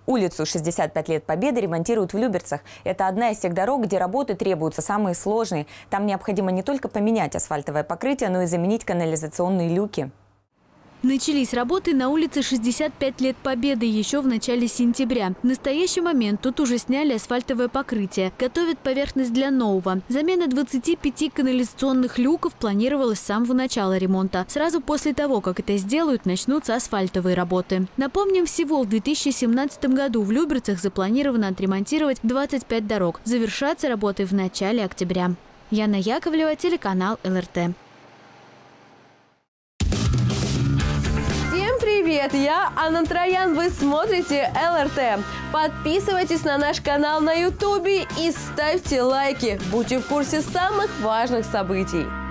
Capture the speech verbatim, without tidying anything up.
Улицу шестьдесят пять лет Победы ремонтируют в Люберцах. Это одна из тех дорог, где работы требуются самые сложные. Там необходимо не только поменять асфальтовое покрытие, но и заменить канализационные люки. Начались работы на улице шестьдесят пять лет Победы еще в начале сентября. В настоящий момент тут уже сняли асфальтовое покрытие. Готовят поверхность для нового. Замена двадцати пяти канализационных люков планировалась с самого начала ремонта. Сразу после того, как это сделают, начнутся асфальтовые работы. Напомним, всего в две тысячи семнадцатом году в Люберцах запланировано отремонтировать двадцать пять дорог. Завершатся работы в начале октября. Яна Яковлева, телеканал эл эр тэ. Привет, я Анна Троян, вы смотрите эл эр тэ. Подписывайтесь на наш канал на ютубе и ставьте лайки. Будьте в курсе самых важных событий.